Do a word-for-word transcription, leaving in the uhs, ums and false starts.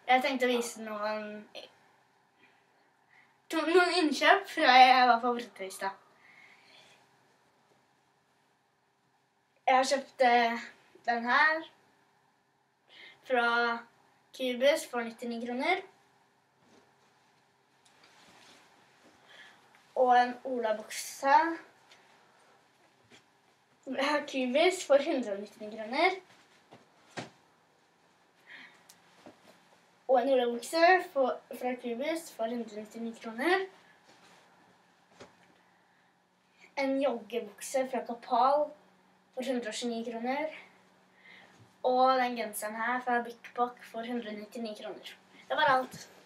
Jeg tenkte å vise noen, noen innkjøp fra jeg var på Brøttøystad. Jeg har kjøpt den her fra Cubus for nittini kroner. Og en Ola-bukse fra Cubus for hundre og nittini kroner. Og en Ola-bukse fra Cubus for hundre og nittini kroner. En joggebukse fra Kapal for hundre og tjueni kroner. Og den genseren her fra Big Box for hundre og nittini kroner. Det var alt.